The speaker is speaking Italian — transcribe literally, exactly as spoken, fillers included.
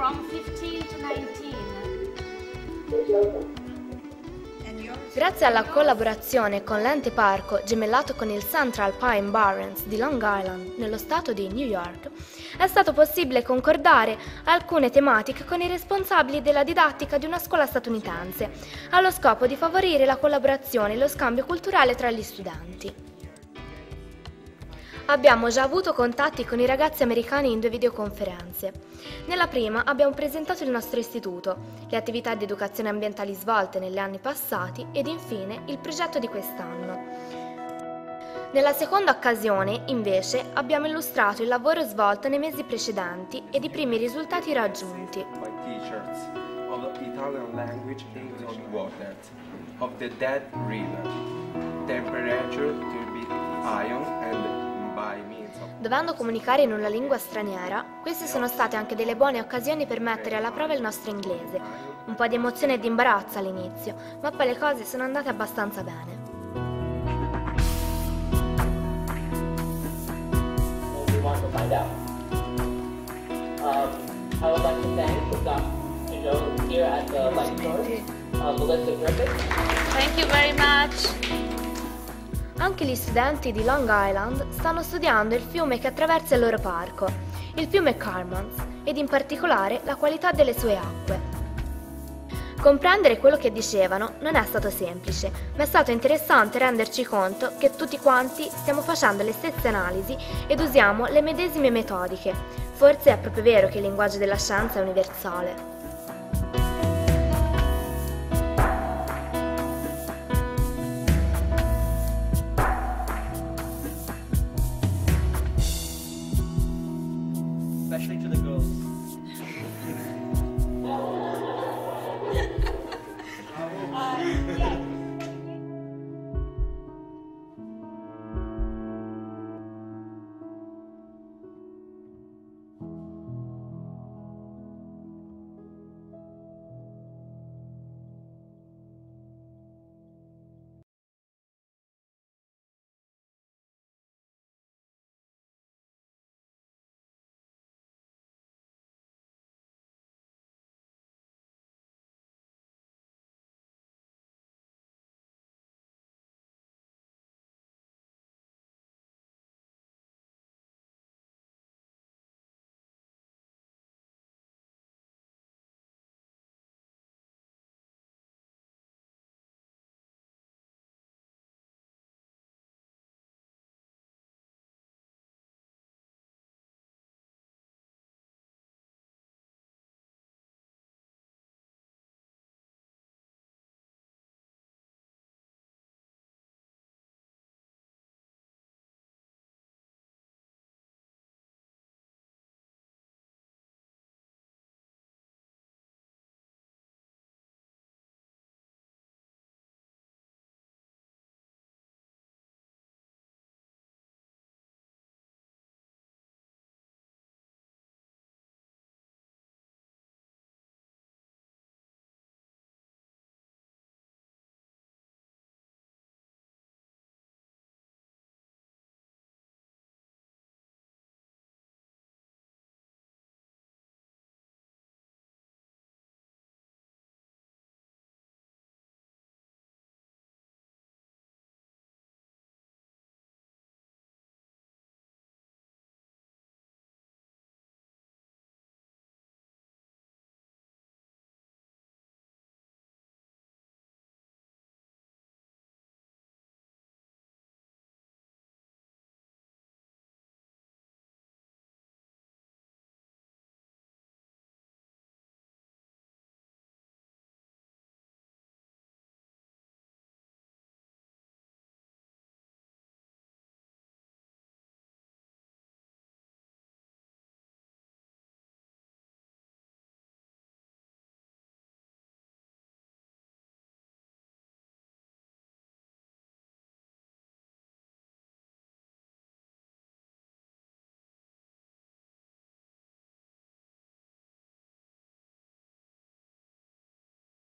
from fifteen to nineteen. Grazie alla collaborazione con l'ente parco gemellato con il Central Pine Barrens di Long Island, nello stato di New York, è stato possibile concordare alcune tematiche con i responsabili della didattica di una scuola statunitense, allo scopo di favorire la collaborazione e lo scambio culturale tra gli studenti. Abbiamo già avuto contatti con i ragazzi americani in due videoconferenze. Nella prima abbiamo presentato il nostro istituto, le attività di educazione ambientali svolte negli anni passati ed infine il progetto di quest'anno. Nella seconda occasione, invece, abbiamo illustrato il lavoro svolto nei mesi precedenti ed i primi risultati raggiunti. My teachers of the Italian language English water of the Dead River, temperature to be ion and Dovendo comunicare in una lingua straniera, queste sono state anche delle buone occasioni per mettere alla prova il nostro inglese. Un po' di emozione e di imbarazzo all'inizio, ma poi le cose sono andate abbastanza bene. We want to find out. Um, I would like to thank Doctor Jones here at the Light Source, uh, Melissa Griffith. Thank you very much. Anche gli studenti di Long Island stanno studiando il fiume che attraversa il loro parco, il fiume Carmans, ed in particolare la qualità delle sue acque. Comprendere quello che dicevano non è stato semplice, ma è stato interessante renderci conto che tutti quanti stiamo facendo le stesse analisi ed usiamo le medesime metodiche. Forse è proprio vero che il linguaggio della scienza è universale. Especially to the